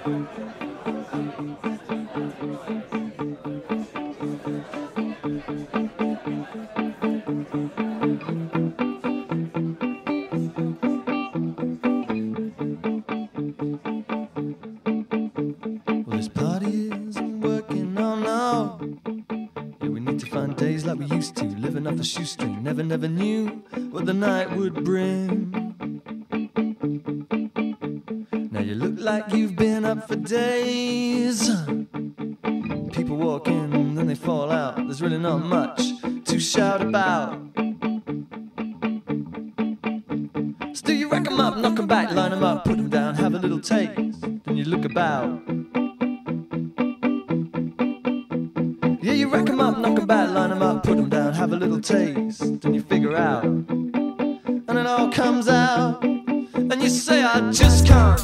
Well, this party isn't working, oh no. Yeah, we need to find days like we used to, living off the shoestring. Never knew what the night would bring. Now you look like you've been up for days. People walk in, then they fall out. There's really not much to shout about. So you rack 'em up, knock 'em back, line 'em up, put 'em down, have a little taste, then you look about. Yeah, you rack 'em up, knock 'em back, line 'em up, put 'em down, have a little taste, then you figure out. And it all comes out, and you say, I just can't